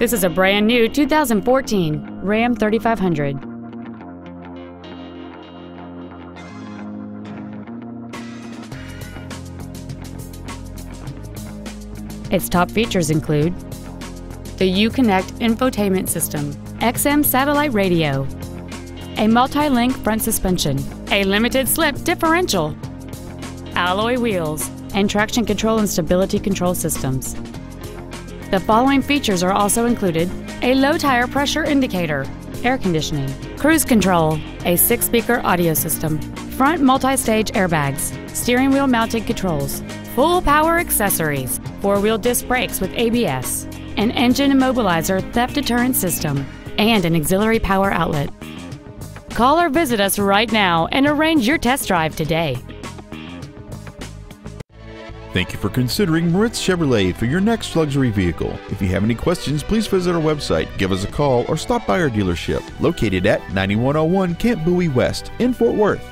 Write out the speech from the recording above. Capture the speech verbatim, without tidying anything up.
This is a brand new two thousand fourteen Ram thirty-five hundred. Its top features include the Uconnect infotainment system, X M satellite radio, a multi-link front suspension, a limited slip differential, alloy wheels, and traction control and stability control systems. The following features are also included: a low tire pressure indicator, air conditioning, cruise control, a six-speaker audio system, front multi-stage airbags, steering wheel mounted controls, full power accessories, four-wheel disc brakes with A B S, an engine immobilizer theft deterrent system, and an auxiliary power outlet. Call or visit us right now and arrange your test drive today. Thank you for considering Moritz Chevrolet for your next luxury vehicle. If you have any questions, please visit our website, give us a call, or stop by our dealership located at ninety-one oh one Camp Bowie West in Fort Worth.